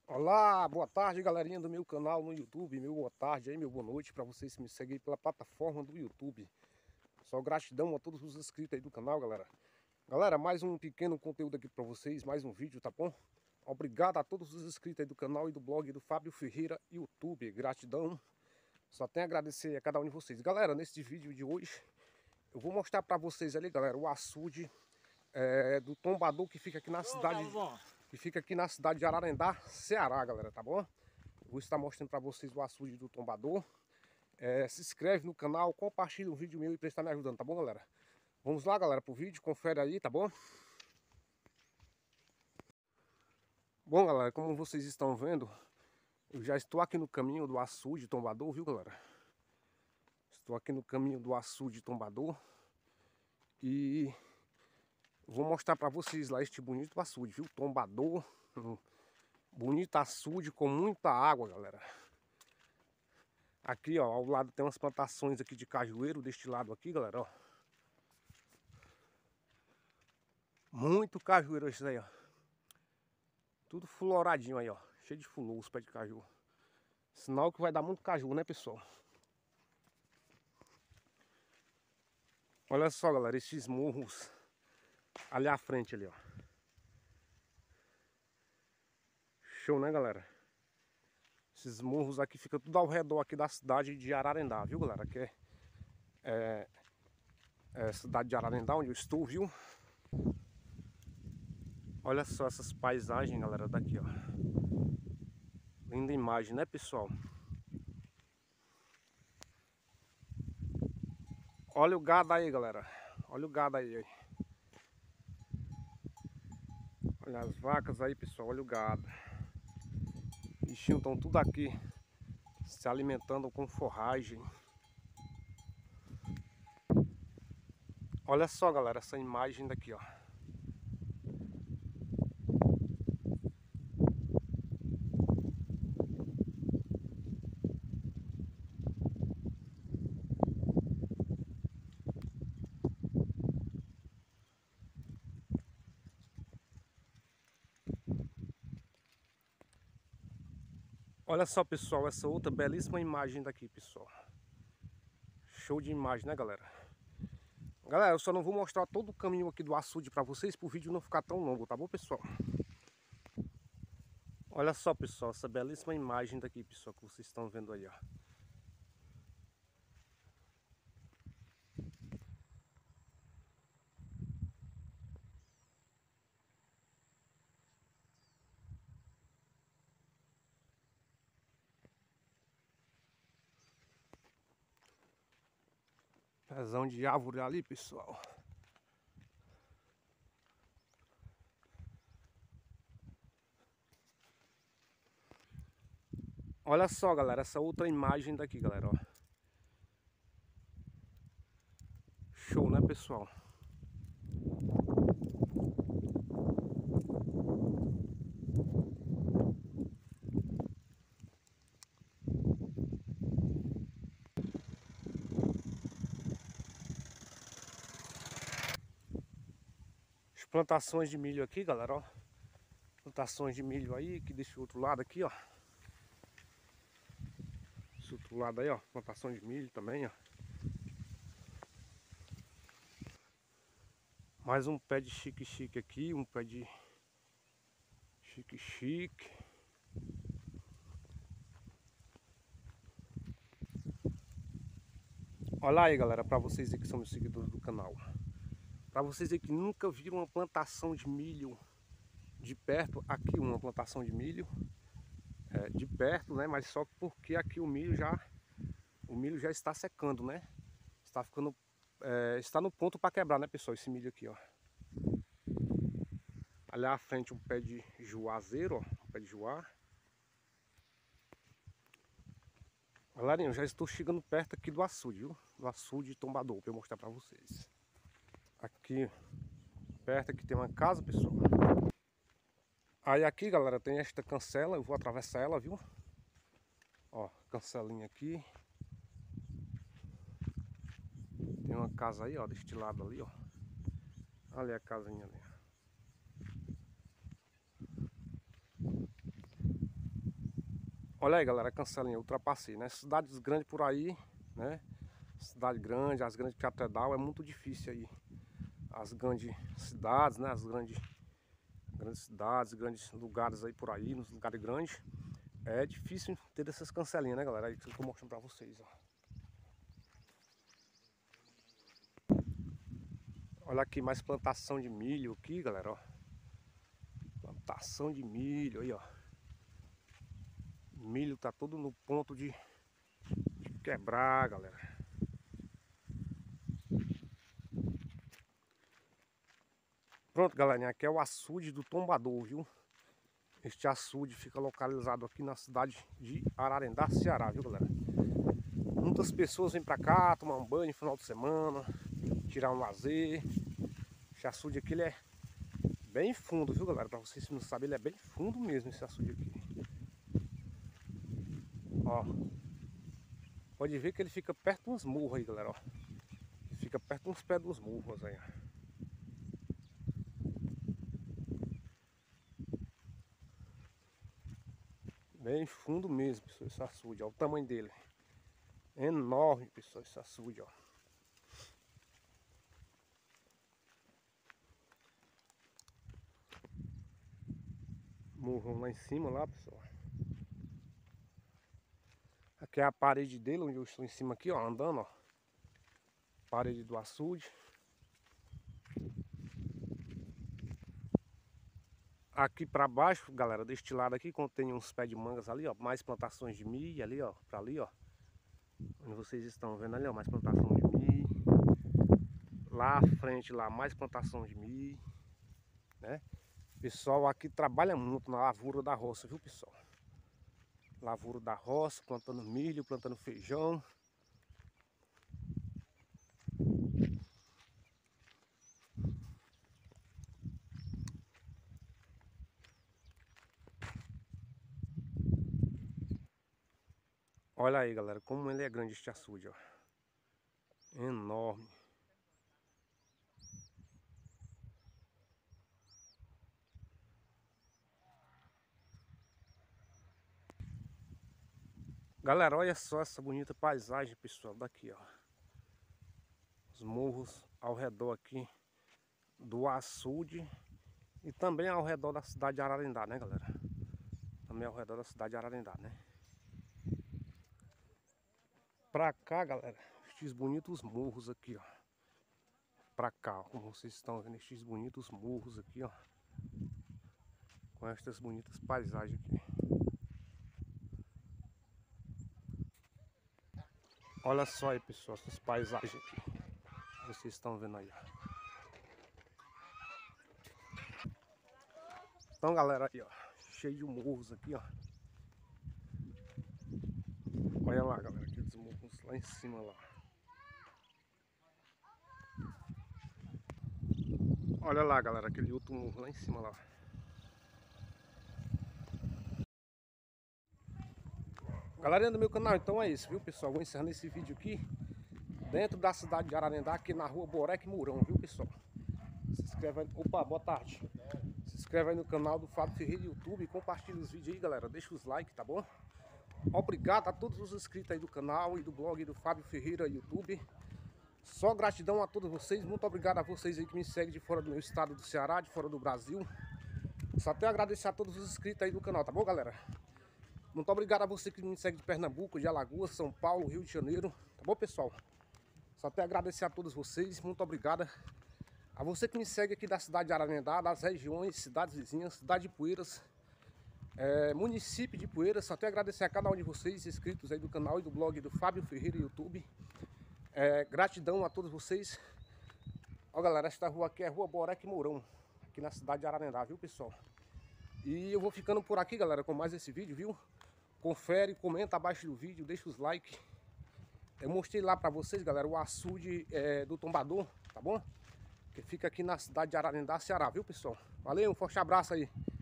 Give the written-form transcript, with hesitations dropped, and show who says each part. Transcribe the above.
Speaker 1: Olá, boa tarde galerinha do meu canal no YouTube, meu boa tarde aí, meu boa noite para vocês que me seguem pela plataforma do YouTube. Só gratidão a todos os inscritos aí do canal, galera. Galera, mais um pequeno conteúdo aqui para vocês, mais um vídeo, tá bom? Obrigado a todos os inscritos aí do canal e do blog do Fábio Ferreira YouTube, gratidão. Só tenho a agradecer a cada um de vocês. Galera, nesse vídeo de hoje, eu vou mostrar para vocês ali, galera, o açude do tombador que fica aqui na cidade... Que fica aqui na cidade de Ararendá, Ceará, galera, tá bom? Vou estar mostrando para vocês o açude do tombador. Se inscreve no canal, compartilha o vídeo meu e para estar me ajudando, tá bom, galera? Vamos lá, galera, pro vídeo, confere aí, tá bom? Bom, galera, como vocês estão vendo, eu já estou aqui no caminho do açude tombador, viu, galera? Estou aqui no caminho do açude tombador e vou mostrar para vocês lá este bonito açude, viu? Tombador, bonito açude com muita água, galera. Aqui, ó, ao lado tem umas plantações aqui de cajueiro, deste lado aqui, galera, ó. Muito cajueiro isso aí, ó. Tudo floradinho aí, ó. Cheio de fulô os pés de caju. Sinal que vai dar muito caju, né, pessoal? Olha só, galera, esses morros ali à frente ali, ó. Show, né, galera? Esses morros aqui ficam tudo ao redor aqui da cidade de Ararendá, viu, galera? Que é cidade de Ararendá, onde eu estou, viu? Olha só essas paisagens, galera, daqui, ó. Linda imagem, né, pessoal? Olha o gado aí, galera. Olha o gado aí. Olha as vacas aí, pessoal. Olha o gado. Os bichinhos estão tudo aqui se alimentando com forragem. Olha só, galera, essa imagem daqui, ó. Olha só, pessoal, essa outra belíssima imagem daqui, pessoal. Show de imagem, né, galera? Galera, eu só não vou mostrar todo o caminho aqui do açude pra vocês, pro vídeo não ficar tão longo, tá bom, pessoal? Olha só, pessoal, essa belíssima imagem daqui, pessoal, que vocês estão vendo aí, ó. Pezão de árvore ali, pessoal. Olha só, galera, essa outra imagem daqui, galera, ó. Show, né, pessoal? As plantações de milho aqui, galera, ó. Plantações de milho aí, que deixa o outro lado aqui, ó. Esse outro lado aí, ó. Plantação de milho também, ó. Mais um pé de chique-chique aqui, um pé de chique-chique. Olha aí, galera, pra vocês aí que são meus seguidores do canal. Pra vocês aí que nunca viram uma plantação de milho de perto, aqui uma plantação de milho de perto, né? Mas só porque aqui o milho já está secando, né? Está ficando, está no ponto para quebrar, né, pessoal? Esse milho aqui, ó. Ali à frente um pé de juazeiro, ó, um pé de juá. Galerinha, eu já estou chegando perto aqui do açude, viu? Do açude tombador, para eu mostrar para vocês. Aqui, perto aqui tem uma casa, pessoal. Aí aqui, galera, tem esta cancela, eu vou atravessar ela, viu? Ó, cancelinha aqui. Tem uma casa aí, ó, deste lado ali, ó. Ali a casinha ali. Olha aí, galera, a cancelinha, eu ultrapassei, né? Cidades grandes por aí, né? Cidade grande, as grandes catedrais, é muito difícil aí. As grandes cidades, né? As grandes cidades, grandes lugares aí por aí, nos lugares grandes. É difícil ter essas cancelinhas, né, galera? Aí que eu tô mostrando pra vocês, ó. Olha aqui, mais plantação de milho aqui, galera, ó. Plantação de milho aí, ó. Milho tá todo no ponto de quebrar, galera. Pronto, galerinha, aqui é o açude do Tombador, viu? Este açude fica localizado aqui na cidade de Ararendá, Ceará, viu, galera? Muitas pessoas vêm pra cá tomar um banho no final de semana, tirar um lazer. Esse açude aqui, ele é bem fundo, viu, galera? Pra vocês que não sabem, ele é bem fundo mesmo, esse açude aqui. Ó. Pode ver que ele fica perto de uns morros aí, galera, ó. Ele fica perto de uns pés dos morros aí, ó. Bem fundo mesmo, pessoal, esse açude, ó, o tamanho dele. Enorme, pessoal, esse açude, ó. Morrão lá em cima, lá, pessoal. Aqui é a parede dele, onde eu estou em cima aqui, ó, andando, ó. Parede do açude. Aqui pra baixo, galera, deste lado aqui, contém uns pés de mangas ali, ó. Mais plantações de milho ali, ó, pra ali, ó. Onde vocês estão vendo ali, ó, mais plantação de milho. Lá à frente, lá, mais plantação de milho, né? Pessoal aqui trabalha muito na lavoura da roça, viu, pessoal? Lavoura da roça, plantando milho, plantando feijão. Olha aí, galera, como ele é grande este açude, ó. Enorme. Galera, olha só essa bonita paisagem, pessoal, daqui, ó. Os morros ao redor aqui do açude e também ao redor da cidade de Ararendá, né, galera? Também ao redor da cidade de Ararendá, né? Pra cá, galera, estes bonitos morros aqui, ó. Pra cá, ó, como vocês estão vendo, estes bonitos morros aqui, ó. Com estas bonitas paisagens aqui. Olha só aí, pessoal, essas paisagens aqui. Vocês estão vendo aí, ó. Então, galera, aí, ó, cheio de morros aqui, ó. Olha lá, galera, aqueles morros lá em cima, lá. Olha lá, galera, aquele outro morro lá em cima, lá. Galerinha do meu canal, então é isso, viu, pessoal? Vou encerrando esse vídeo aqui dentro da cidade de Ararendá, aqui na rua Boreque Mourão, viu, pessoal? Se inscreve aí. Opa, boa tarde. Se inscreve aí no canal do Fábio Ferreira YouTube, compartilha os vídeos aí, galera. Deixa os likes, tá bom? Obrigado a todos os inscritos aí do canal e do blog do Fábio Ferreira YouTube. Só gratidão a todos vocês. Muito obrigado a vocês aí que me seguem de fora do meu estado do Ceará, de fora do Brasil. Só tenho a agradecer a todos os inscritos aí do canal, tá bom, galera? Muito obrigado a você que me segue de Pernambuco, de Alagoas, São Paulo, Rio de Janeiro. Tá bom, pessoal? Só tenho a agradecer a todos vocês. Muito obrigado a você que me segue aqui da cidade de Ararendá, das regiões, cidades vizinhas, cidade de Poeiras, município de Poeiras. Só tenho a agradecer a cada um de vocês, inscritos aí do canal e do blog do Fábio Ferreira YouTube. Gratidão a todos vocês. Ó, galera, esta rua aqui é Rua Boreque Mourão, aqui na cidade de Ararendá, viu, pessoal? E eu vou ficando por aqui, galera, com mais esse vídeo, viu? Confere, comenta abaixo do vídeo, deixa os likes. Eu mostrei lá pra vocês, galera, o açude do Tombador, tá bom? Que fica aqui na cidade de Ararendá, Ceará, viu, pessoal? Valeu, um forte abraço aí.